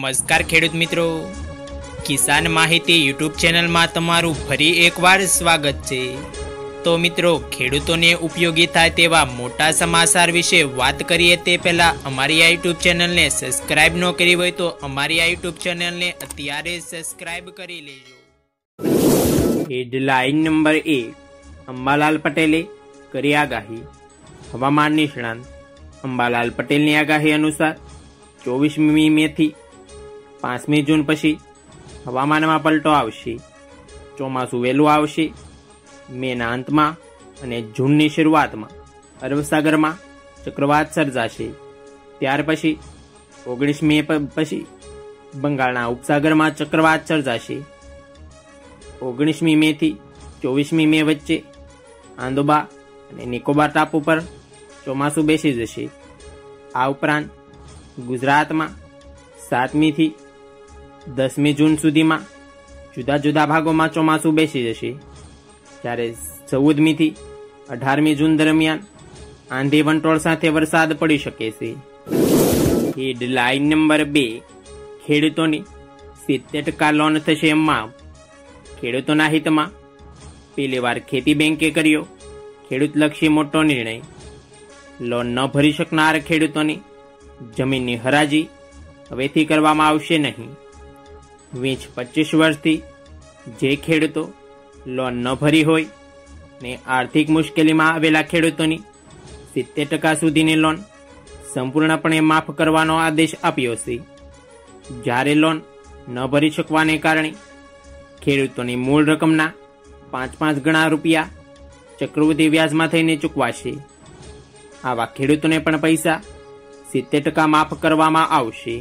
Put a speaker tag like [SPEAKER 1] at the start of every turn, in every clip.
[SPEAKER 1] નમસ્કાર ખેડૂત મિત્રો, કિસાન માહિતી યુટ્યુબ ચેનલમાં તમારું ફરી એકવાર સ્વાગત છે। તો મિત્રો, ખેડૂતોને ઉપયોગી થાય તેવા મોટા સમાચાર વિશે વાત કરીએ તે પહેલાં અમારી આ યુટ્યુબ ચેનલને સબસ્ક્રાઇબ ન કરી હોય તો અમારી આ યુટ્યુબ ચેનલને અત્યારે સબસ્ક્રાઇબ કરી લેજો। હેડલાઇન નંબર 1, અંબાલાલ પટેલે કરી આગાહી। હવામાન નિષ્ણાંત અંબાલાલ પટેલની આગાહી અનુસાર 24મી મે થી 5મી જૂન પછી હવામાનમાં પલટો આવશે। ચોમાસું વહેલું આવશે। મેના અંતમાં અને જૂનની શરૂઆતમાં અરબસાગરમાં ચક્રવાત સર્જાશે। ત્યાર પછી 19 મે પછી બંગાળના ઉપસાગરમાં ચક્રવાત સર્જાશે। 19મી મે થી 24મી મે વચ્ચે આંદોબા અને નિકોબાર ટાપુ પર ચોમાસું બેસી જશે। આ ઉપરાંત ગુજરાતમાં 7મી થી 10મી જૂન સુધીમાં જુદા જુદા ભાગોમાં ચોમાસું બેસી જશે, જ્યારે 14મી થી 18મી જૂન દરમિયાન આંધી વંટોળ સાથે વરસાદ પડી શકે છે। હેડલાઇન નંબર 2, ખેડૂતોની 70% લોન થશે માફ। ખેડૂતોના હિતમાં પહેલીવાર ખેતી બેંકે કર્યો ખેડૂતલક્ષી મોટો નિર્ણય। લોન ન ભરી શકનાર ખેડૂતોની જમીનની હરાજી હવેથી કરવામાં આવશે નહીં। 20-25 વર્ષથી જે ખેડૂતો લોન ન ભરી હોય ને આર્થિક મુશ્કેલીમાં આવેલા ખેડૂતોની 70% સુધીની લોન સંપૂર્ણપણે માફ કરવાનો આદેશ આપ્યો છે। જ્યારે લોન ન ભરી શકવાને કારણે ખેડૂતોની મૂળ રકમના 5 ગણા રૂપિયા ચક્રવૃદ્ધિ વ્યાજમાં થઈને ચૂકવાશે। આવા ખેડૂતોને પણ પૈસા 70% માફ કરવામાં આવશે।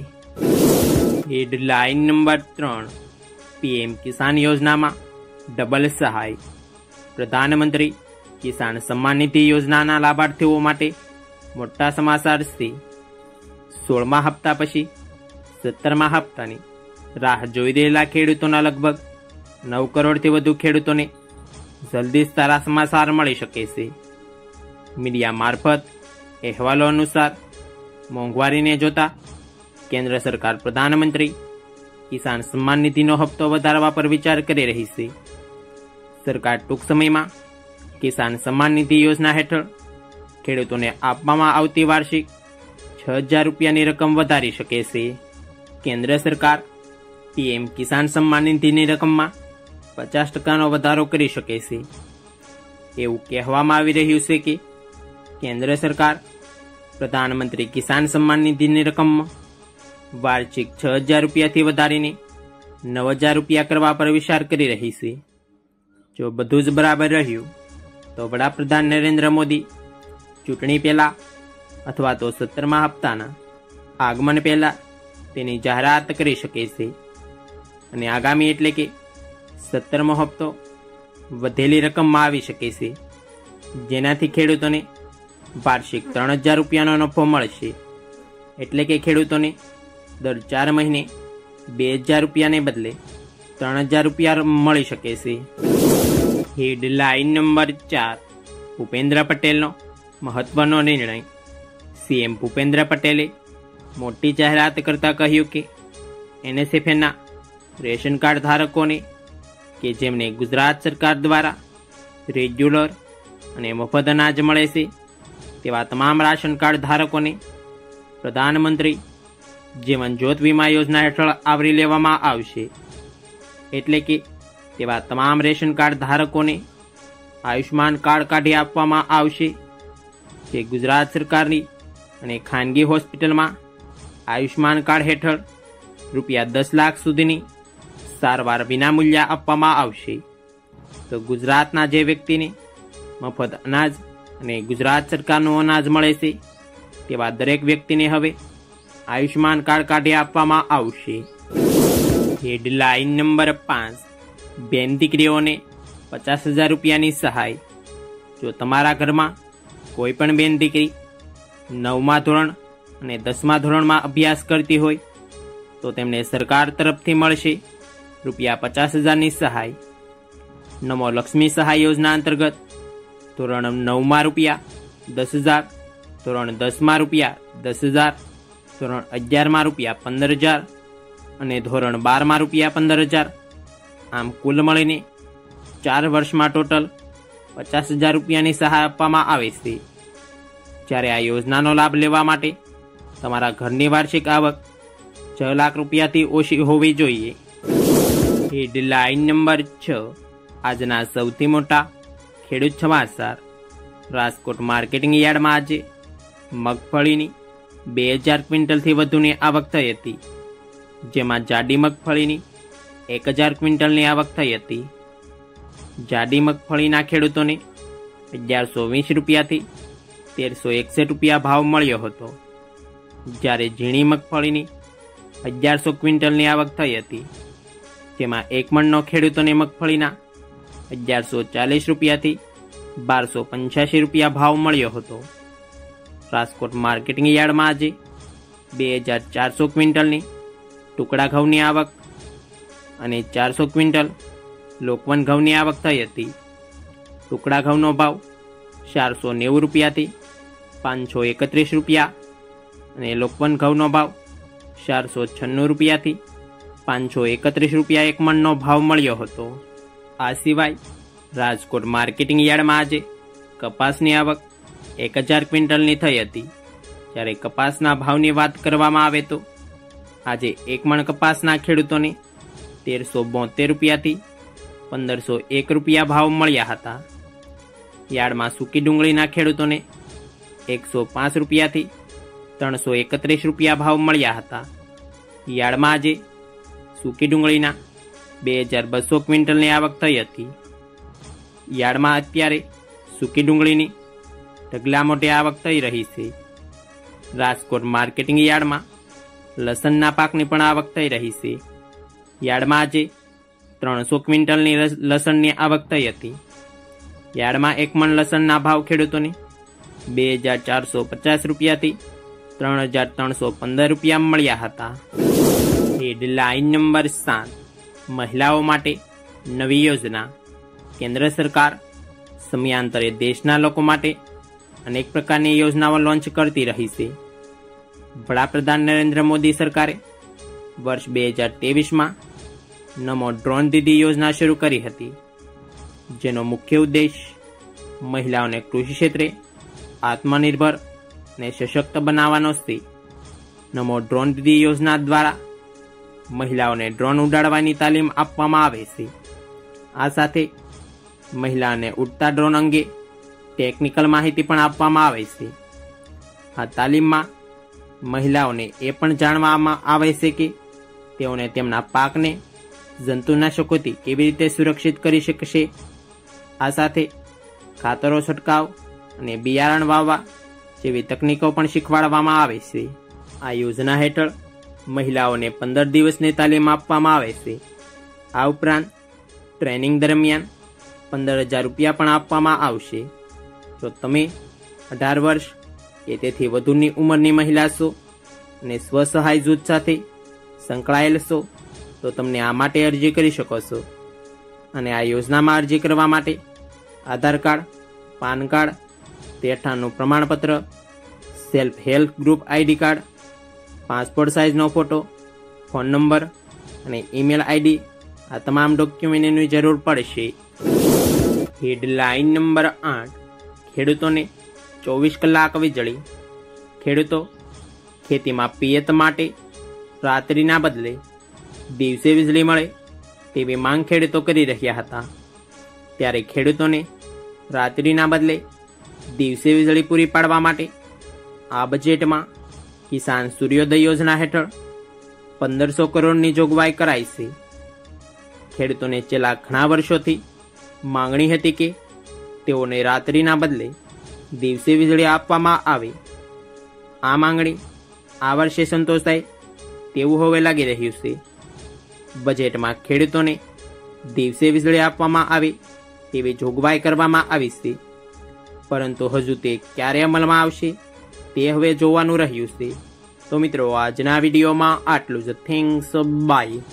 [SPEAKER 1] હેડલાઇન નંબર 3, પીએમ કિસાન યોજનામાં ડબલ સહાય। પ્રધાનમંત્રી કિસાન સન્માન નિધિ યોજનાના લાભાર્થીઓ માટે મોટા સમાચાર છે। 16મા હપ્તા પછી 17મા હપ્તાની રાહ જોઈ રહેલા ખેડૂતોના લગભગ 9 કરોડથી વધુ ખેડૂતોને જલ્દી સારા સમાચાર મળી શકે છે। મીડિયા મારફત અહેવાલો અનુસાર મોંઘવારીને જોતા કેન્દ્ર સરકાર પ્રધાનમંત્રી કિસાન સન્માન નિધિનો હપ્તો વધારવા પર વિચાર કરી રહી છે। સરકાર ટૂંક સમયમાં કિસાન સન્માન નિધિ યોજના હેઠળ ખેડૂતોને આપવામાં આવતી વાર્ષિક 6,000 રૂપિયાની રકમ વધારી શકે છે। કેન્દ્ર સરકાર પીએમ કિસાન સન્માન નિધિની રકમમાં 50%નો વધારો કરી શકે છે। એવું કહેવામાં આવી રહ્યું છે કે કેન્દ્ર સરકાર પ્રધાનમંત્રી કિસાન સન્માન નિધિની રકમમાં વાર્ષિક 6,000 રૂપિયાથી વધારીને 9,000 રૂપિયા કરવા પર વિચાર કરી રહી છે। જો બધું જ બરાબર રહ્યું તો વડાપ્રધાન નરેન્દ્ર મોદી ચૂંટણી પહેલા અથવા તો 17મા હપ્તાના આગમન પહેલા તેની જાહેરાત કરી શકે છે અને આગામી એટલે કે 17મો હપ્તો વધેલી રકમમાં આવી શકે છે, જેનાથી ખેડૂતોને વાર્ષિક 3,000 રૂપિયાનો નફો મળશે। એટલે કે ખેડૂતોને દર 4 મહિને 2,000 રૂપિયાને બદલે 3,000 રૂપિયા મળી શકે છે। હેડલાઇન નંબર 4, ભૂપેન્દ્ર પટેલનો મહત્વનો નિર્ણય। સીએમ ભૂપેન્દ્ર પટેલે મોટી જાહેરાત કરતાં કહ્યું કે એનએસએફના રેશન કાર્ડ ધારકોને કે જેમને ગુજરાત સરકાર દ્વારા રેગ્યુલર અને મફત અનાજ મળે છે તેવા તમામ રાશન કાર્ડ ધારકોને પ્રધાનમંત્રી જીવન જ્યોત વીમા યોજના હેઠળ આવરી લેવામાં આવશે। એટલે કે તેવા તમામ રેશન કાર્ડ ધારકોને આયુષ્માન કાર્ડ કાઢી આપવામાં આવશે જે ગુજરાત સરકારની અને ખાનગી હોસ્પિટલમાં આયુષ્માન કાર્ડ હેઠળ રૂપિયા 10 લાખ સુધીની સારવાર વિનામૂલ્યે આપવામાં આવશે। તો ગુજરાતના જે વ્યક્તિને મફત અનાજ અને ગુજરાત સરકારનું અનાજ મળે છે તેવા દરેક વ્યક્તિને હવે આયુષ્માન કાર્ડ કાઢી આપવામાં આવશે। હેડલાઇન નંબર 5, બેન દીકરીઓને 50,000 રૂપિયાની સહાય। જો તમારા ઘરમાં કોઈ પણ બેન દીકરી 9મા ધોરણ અને 10મા ધોરણમાં અભ્યાસ કરતી હોય તો તેમને સરકાર તરફથી મળશે રૂપિયા 50,000ની સહાય। નમો લક્ષ્મી સહાય યોજના અંતર્ગત ધોરણ 9માં રૂપિયા 10,000, ધોરણ 10માં રૂપિયા 10,000, ધોરણ 11માં રૂપિયા 15,000 અને ધોરણ 12માં ₹15,000, આમ કુલ મળીને 4 વર્ષમાં ટોટલ ₹50,000ની સહાય આપવામાં આવે છે. જ્યારે આ યોજનાનો લાભ લેવા માટે તમારા ઘરની વાર્ષિક આવક ₹6 લાખથી ઓછી હોવી જોઈએ. Headline number 6. આજના સૌથી મોટા ખેડૂત સમાચાર. રાજકોટ માર્કેટિંગ યાર્ડમાં આજે મગફળીની 2,000 ક્વિન્ટલથી વધુની આવક થઈ હતી, જેમાં જાડી મગફળીની 1,000 ક્વિન્ટલની આવક થઈ હતી. જાડી મગફળીના ખેડૂતોને ₹1,120થી ₹1,361 ભાવ મળ્યો હતો, જ્યારે ઝીણી મગફળીની 1,100 ક્વિન્ટલની આવક થઈ હતી, જેમાં એક મણનો ખેડૂતોને મગફળીના ₹1,140થી ₹1,285 ભાવ મળ્યો હતો. રાજકોટ માર્કેટિંગ યાર્ડમાં આજે 2,400 ક્વિન્ટલની ટુકડા ઘઉંની આવક અને 400 ક્વિન્ટલ લોકવન ઘઉંની આવક થઈ હતી. ટુકડા ઘઉંનો ભાવ ₹490થી ₹531 અને લોકવન ઘઉંનો ભાવ ₹496થી ₹531 એક મણનો ભાવ મળ્યો હતો. આ સિવાય રાજકોટ માર્કેટિંગ યાર્ડમાં આજે કપાસની આવક 1,000 ક્વિન્ટલની થઈ હતી. જ્યારે કપાસના ભાવની વાત કરવામાં આવે તો આજે એક મણ કપાસના ખેડૂતોને ₹1,372થી ₹1,501 ભાવ મળ્યા હતા. યાર્ડમાં સૂકી ડુંગળીના ખેડૂતોને ₹105થી ₹331 ભાવ મળ્યા હતા. યાર્ડમાં આજે સૂકી ડુંગળીના 2,200 ક્વિન્ટલની આવક થઈ હતી. યાર્ડમાં અત્યારે સૂકી ડુંગળીની ઢગલા મોટી આવક થઈ રહી છે. રાજકોટ માર્કેટિંગ યાર્ડમાં લસણના પાકની પણ આવક થઈ રહી છે. યાર્ડમાં આજે 300 ક્વિન્ટલની લસણની આવક થઈ હતી. યાર્ડમાં એક મણ લસણના ભાવ ખેડૂતોને ₹2,450થી ₹3,315 મળ્યા હતા. Headline number 7. મહિલાઓ માટે નવી યોજના. કેન્દ્ર સરકાર સમયાંતરે દેશના લોકો માટે અનેક પ્રકારની યોજનાઓ લોન્ચ કરતી રહી છે. વડાપ્રધાન નરેન્દ્ર મોદી સરકારે વર્ષ 2023માં નમો ડ્રોન દીદી યોજના શરૂ કરી હતી, જેનો મુખ્ય ઉદ્દેશ મહિલાઓને કૃષિ ક્ષેત્રે આત્મનિર્ભર અને સશક્ત બનાવવાનો છે. નમો ડ્રોન દીદી યોજના દ્વારા મહિલાઓને ડ્રોન ઉડાડવાની તાલીમ આપવામાં આવે છે. આ સાથે મહિલાઓને ઉડતા ડ્રોન અંગે ટેકનિકલ માહિતી પણ આપવામાં આવે છે. આ તાલીમમાં મહિલાઓને એ પણ જાણવામાં આવે છે કે તેઓને તેમના પાકને જંતુનાશકોથી કેવી રીતે સુરક્ષિત કરી શકશે. આ સાથે ખાતરો છંટકાવ અને બિયારણ વાવવા જેવી તકનીકો પણ શીખવાડવામાં આવે છે. આ યોજના હેઠળ મહિલાઓને 15 દિવસની તાલીમ આપવામાં આવે છે. આ ઉપરાંત ટ્રેનિંગ દરમિયાન ₹15,000 પણ આપવામાં આવશે. જો તમે 18 વર્ષ કે તેથી વધુની ઉંમરની મહિલા છો અને સ્વસહાય જૂથ સાથે સંકળાયેલ છો તો તમને આ માટે અરજી કરી શકો છો. અને આ યોજનામાં અરજી કરવા માટે આધાર કાર્ડ, પાન કાર્ડ, રહેઠાણનું પ્રમાણપત્ર, self help group ID card, passport સાઇઝનો ફોટો, ફોન નંબર અને ઈમેલ ID આ તમામ ડોક્યુમેન્ટની જરૂર પડશે. Headline number 8. ખેડૂતોને 24 કલાક વીજળી. ખેડૂતો ખેતીમાં પિયત માટે રાત્રિના બદલે દિવસે વીજળી મળે તેવી માંગ ખેડૂતો કરી રહ્યા હતા. ત્યારે ખેડૂતોને રાત્રિના બદલે દિવસે વીજળી પૂરી પાડવા માટે આ બજેટમાં કિસાન સૂર્યોદય યોજના હેઠળ 1,500 કરોડની જોગવાઈ કરાઈ છે. ખેડૂતોને છેલ્લા ઘણા વર્ષોથી માંગણી હતી કે તેઓને રાત્રિના બદલે દિવસે વીજળી આપવામાં આવે. આ માંગણી આ વર્ષે સંતોષાય તેવું હવે લાગી રહ્યું છે. બજેટમાં ખેડૂતોને દિવસે વીજળી આપવામાં આવે તેવી જોગવાઈ કરવામાં આવી છે, પરંતુ હજુ તે ક્યારે અમલમાં આવશે તે હવે જોવાનું રહ્યું છે. તો મિત્રો, આજના વિડીયોમાં આટલું જ. Thanks, by.